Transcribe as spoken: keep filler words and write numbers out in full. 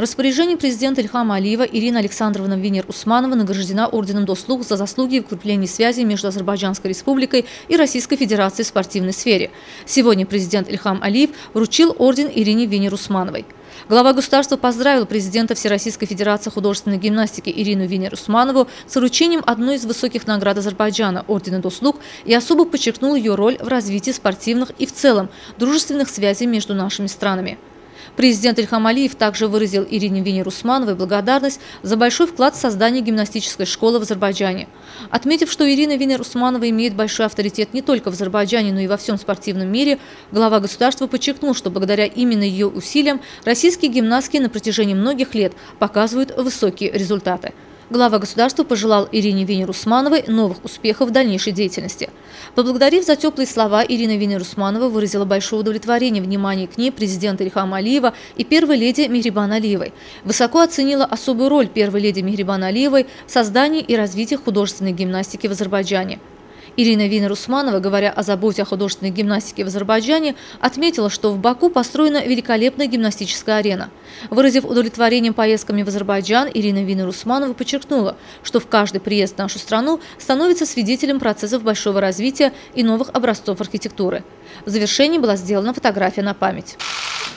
распоряжении президента Ильхама Алиева Ирина Александровна Венер-Усманова награждена орденом Дослух за заслуги в укреплении связей между Азербайджанской республикой и Российской Федерацией в спортивной сфере. Сегодня президент Ильхам Алиев вручил орден Ирине Венер-Усмановой. Глава государства поздравил президента Всероссийской Федерации художественной гимнастики Ирину Венер-Усманову с вручением одной из высоких наград Азербайджана – ордена Дослух, и особо подчеркнул ее роль в развитии спортивных и в целом дружественных связей между нашими странами. Президент Ильхам Алиев также выразил Ирине Венер-Усмановой благодарность за большой вклад в создание гимнастической школы в Азербайджане. Отметив, что Ирина Венер-Усманова имеет большой авторитет не только в Азербайджане, но и во всем спортивном мире, глава государства подчеркнул, что благодаря именно ее усилиям российские гимнастки на протяжении многих лет показывают высокие результаты. Глава государства пожелал Ирине Венер-Усмановой новых успехов в дальнейшей деятельности. Поблагодарив за теплые слова, Ирина Венер-Усманова выразила большое удовлетворение внимания к ней президента Ильхама Алиева и первой леди Мехрибан Алиевой. Высоко оценила особую роль первой леди Мехрибан Алиевой в создании и развитии художественной гимнастики в Азербайджане. Ирина Венер-Усманова, говоря о заботе о художественной гимнастике в Азербайджане, отметила, что в Баку построена великолепная гимнастическая арена. Выразив удовлетворение поездками в Азербайджан, Ирина Венер-Усманова подчеркнула, что в каждый приезд в нашу страну становится свидетелем процессов большого развития и новых образцов архитектуры. В завершении была сделана фотография на память.